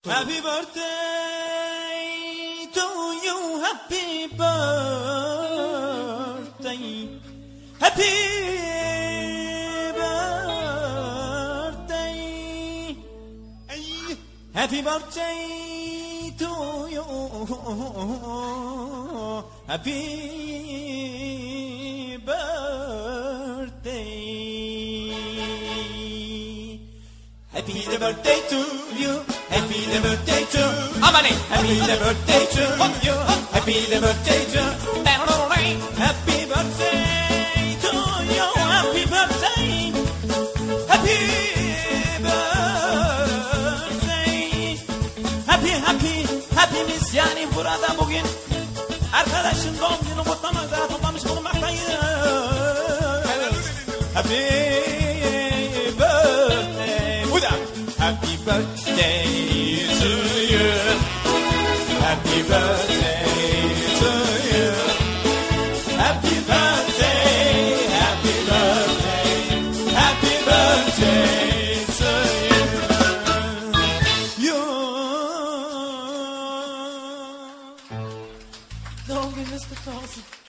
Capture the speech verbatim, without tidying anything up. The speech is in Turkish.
Happy birthday to you, happy birthday, happy birthday, happy birthday to you, happy birthday, happy birthday to you. Happy the birthday to Amani. Happy the birthday to you. Happy the birthday to Happy birthday to you. Happy birthday. Happy birthday. Happy happy happy'miz yani burada bugün arkadaşın doğum günü kutlamakta toplamış bulunmaktayız. Happy birthday. Bu da happy birthday. Happy birthday to you. Happy birthday, happy birthday, happy birthday to you. You. Doğum gününüz kutlu olsun.